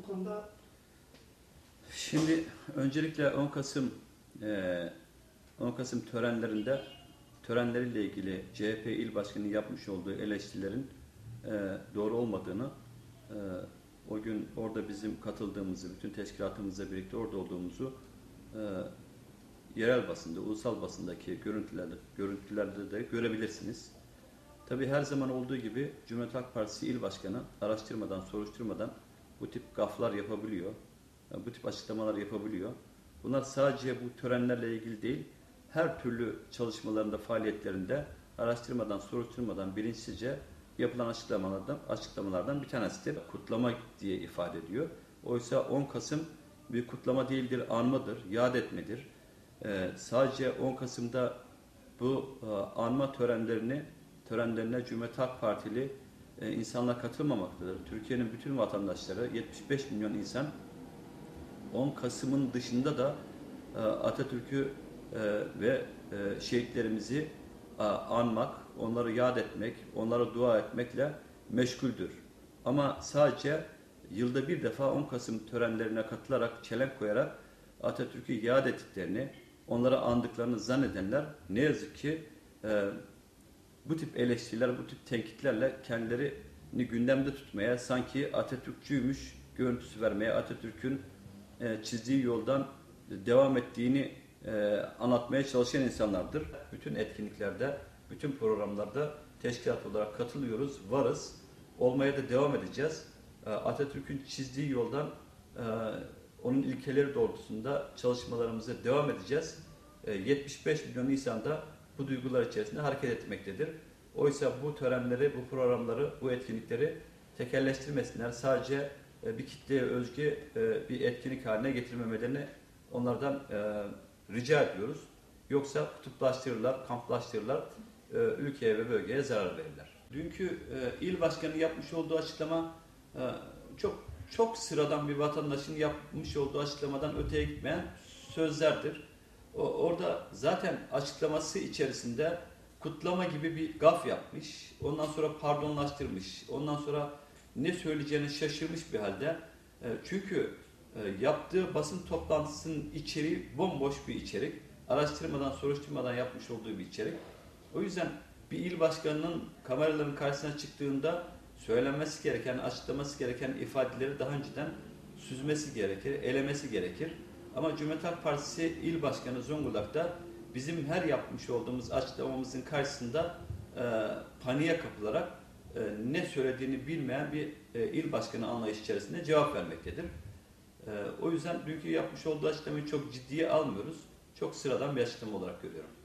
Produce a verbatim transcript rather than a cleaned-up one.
bu konuda? Şimdi öncelikle on Kasım e, on Kasım törenlerinde törenleriyle ilgili C H P İl Başkanı'nın yapmış olduğu eleştirilerin e, doğru olmadığını, e, o gün orada bizim katıldığımızı, bütün teşkilatımızla birlikte orada olduğumuzu e, yerel basında, ulusal basındaki görüntülerde, görüntülerde de görebilirsiniz. Tabii her zaman olduğu gibi Cumhuriyet Halk Partisi İl Başkanı araştırmadan, soruşturmadan bu tip gaflar yapabiliyor, bu tip açıklamalar yapabiliyor. Bunlar sadece bu törenlerle ilgili değil, her türlü çalışmalarında, faaliyetlerinde araştırmadan, soruşturmadan, bilinçsizce yapılan açıklamalardan, açıklamalardan bir tanesidir. Kutlama diye ifade ediyor. Oysa on Kasım bir kutlama değildir, anmadır, yad etmedir. Ee, sadece on Kasım'da bu e, anma törenlerini, törenlerine Cumhuriyet Halk Partili e, insanlar katılmamaktadır. Türkiye'nin bütün vatandaşları, yetmiş beş milyon insan on Kasım'ın dışında da e, Atatürk'ü e, ve e, şehitlerimizi e, anmak, onları yad etmek, onlara dua etmekle meşguldür. Ama sadece yılda bir defa on Kasım törenlerine katılarak, çelenk koyarak Atatürk'ü yad ettiklerini, onlara andıklarını zannedenler ne yazık ki e, bu tip eleştiriler, bu tip tenkitlerle kendilerini gündemde tutmaya, sanki Atatürkçüymüş görüntüsü vermeye, Atatürk'ün e, çizdiği yoldan devam ettiğini e, anlatmaya çalışan insanlardır. Bütün etkinliklerde, bütün programlarda teşkilat olarak katılıyoruz, varız. Olmaya da devam edeceğiz. E, Atatürk'ün çizdiği yoldan, e, onun ilkeleri doğrultusunda çalışmalarımıza devam edeceğiz. E, yetmiş beş milyon insan da bu duygular içerisinde hareket etmektedir. Oysa bu törenleri, bu programları, bu etkinlikleri tekelleştirmesinler. Sadece e, bir kitleye özgü e, bir etkinlik haline getirmemelerini onlardan e, rica ediyoruz. Yoksa kutuplaştırırlar, kamplaştırırlar, e, ülkeye ve bölgeye zarar verirler. Dünkü e, il başkanı yapmış olduğu açıklama e, çok çok sıradan bir vatandaşın yapmış olduğu açıklamadan öteye gitmeyen sözlerdir. O, orada zaten açıklaması içerisinde kutlama gibi bir gaf yapmış. Ondan sonra pardonlaştırmış. Ondan sonra ne söyleyeceğini şaşırmış bir halde. E, çünkü e, yaptığı basın toplantısının içeriği bomboş bir içerik. Araştırmadan, soruşturmadan yapmış olduğu bir içerik. O yüzden bir il başkanının kameraların karşısına çıktığında söylenmesi gereken, açıklaması gereken ifadeleri daha önceden süzmesi gerekir, elemesi gerekir. Ama Cumhuriyet Halk Partisi İl Başkanı Zonguldak'ta bizim her yapmış olduğumuz açıklamamızın karşısında e, paniğe kapılarak e, ne söylediğini bilmeyen bir e, il başkanı anlayış içerisinde cevap vermektedir. E, o yüzden dünkü yapmış olduğu açıklamayı çok ciddiye almıyoruz. Çok sıradan bir açıklama olarak görüyorum.